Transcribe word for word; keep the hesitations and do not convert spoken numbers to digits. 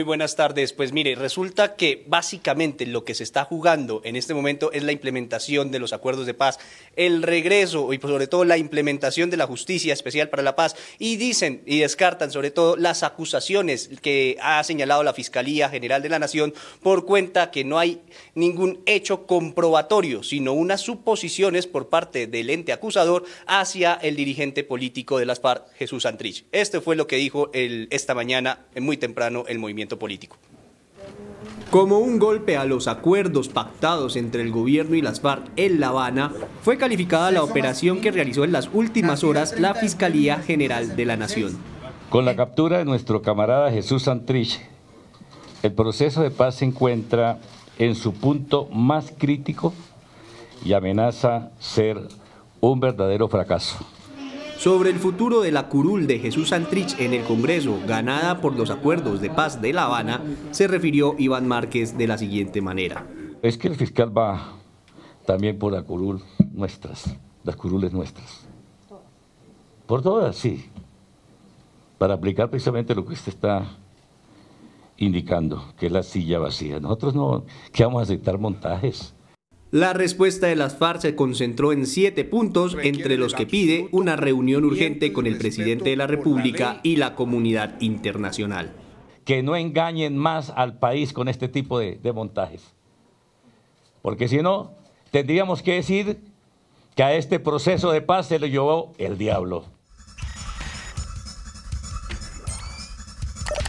Muy buenas tardes. Pues mire, resulta que básicamente lo que se está jugando en este momento es la implementación de los acuerdos de paz, el regreso y sobre todo la implementación de la justicia especial para la paz, y dicen y descartan sobre todo las acusaciones que ha señalado la Fiscalía General de la Nación por cuenta que no hay ningún hecho comprobatorio, sino unas suposiciones por parte del ente acusador hacia el dirigente político de las FARC, Jesús Santrich. Este fue lo que dijo el, esta mañana, muy temprano, el movimiento político. Como un golpe a los acuerdos pactados entre el gobierno y las FARC en La Habana, fue calificada la operación que realizó en las últimas horas la Fiscalía General de la Nación. Con la captura de nuestro camarada Jesús Santrich, el proceso de paz se encuentra en su punto más crítico y amenaza ser un verdadero fracaso. Sobre el futuro de la curul de Jesús Santrich en el Congreso, ganada por los acuerdos de paz de La Habana, se refirió Iván Márquez de la siguiente manera. Es que el fiscal va también por la curul nuestras, las curules nuestras. Por todas, sí. Para aplicar precisamente lo que usted está indicando, que es la silla vacía. Nosotros no, ¿qué vamos a aceptar montajes? La respuesta de las FARC se concentró en siete puntos, entre los que pide una reunión urgente con el presidente de la República y la comunidad internacional. Que no engañen más al país con este tipo de, de montajes. Porque si no, tendríamos que decir que a este proceso de paz se lo llevó el diablo.